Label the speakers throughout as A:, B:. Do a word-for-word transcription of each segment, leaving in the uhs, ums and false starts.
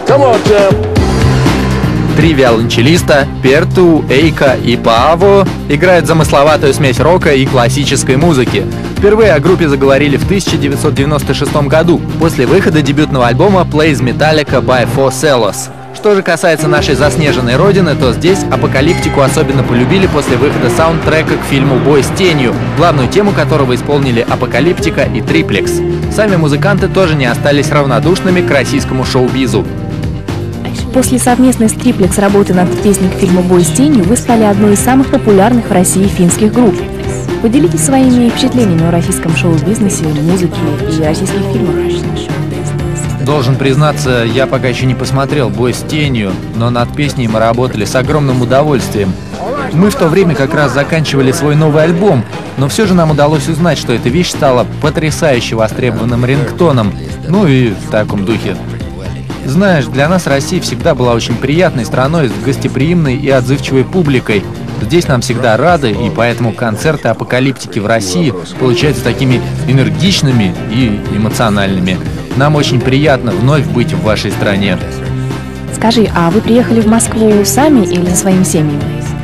A: Три виолончелиста Перту, Эйка и Пааво играют замысловатую смесь рока и классической музыки. Впервые о группе заговорили в тысяча девятьсот девяносто шестом году, после выхода дебютного альбома Plays Metallica by Four Cellos. Что же касается нашей заснеженной родины, то здесь апокалиптику особенно полюбили после выхода саундтрека к фильму «Бой с тенью», главную тему которого исполнили Апокалиптика и Триплекс. Сами музыканты тоже не остались равнодушными к российскому шоу-бизу.
B: После совместной с Триплекс работы над песней к фильму «Бой с тенью» вы стали одной из самых популярных в России финских групп. Поделитесь своими впечатлениями о российском шоу-бизнесе, музыке и российских фильмах.
A: Должен признаться, я пока еще не посмотрел «Бой с тенью», но над песней мы работали с огромным удовольствием. Мы в то время как раз заканчивали свой новый альбом, но все же нам удалось узнать, что эта вещь стала потрясающе востребованным рингтоном, ну и в таком духе. Знаешь, для нас Россия всегда была очень приятной страной с гостеприимной и отзывчивой публикой. Здесь нам всегда рады, и поэтому концерты Апокалиптики в России получаются такими энергичными и эмоциональными. Нам очень приятно вновь быть в вашей стране.
B: Скажи, а вы приехали в Москву сами или со своими семьями?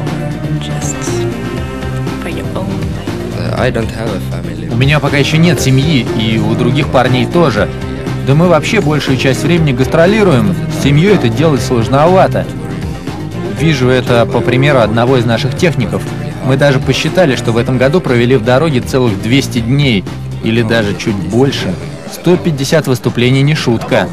A: У меня пока еще нет семьи, и у других парней тоже. Да мы вообще большую часть времени гастролируем, с семьей это делать сложновато. Вижу это по примеру одного из наших техников. Мы даже посчитали, что в этом году провели в дороге целых двести дней, или даже чуть больше. сто пятьдесят выступлений не шутка.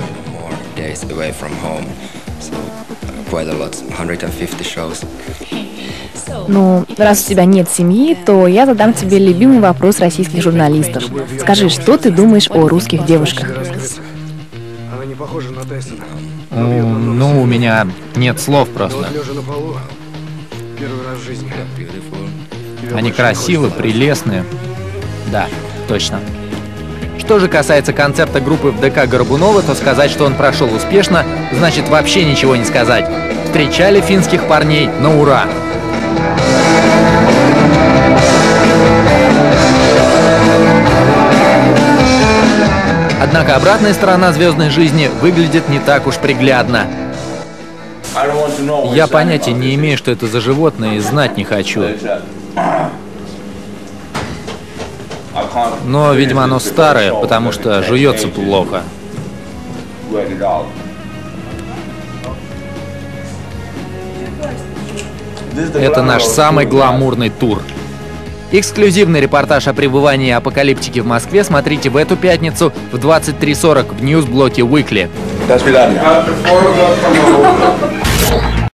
B: Ну, раз у тебя нет семьи, то я задам тебе любимый вопрос российских журналистов. Скажи, что ты думаешь о русских девушках?
C: Она не похожа на Тайсона.
A: Ну, у меня нет слов просто.
C: Первый раз в жизни.
A: Они красивы, прелестные. Да, точно. Что же касается концерта группы в ДК Горбунова, то сказать, что он прошел успешно, значит вообще ничего не сказать. Встречали финских парней на ура! Однако обратная сторона звездной жизни выглядит не так уж приглядно. Я понятия не имею, что это за животное, и знать не хочу. Но, видимо, оно старое, потому что жуется плохо. Это наш самый гламурный тур. Эксклюзивный репортаж о пребывании Апокалиптики в Москве смотрите в эту пятницу в двадцать три сорок в ньюс-блоке Weekly.
D: До свидания.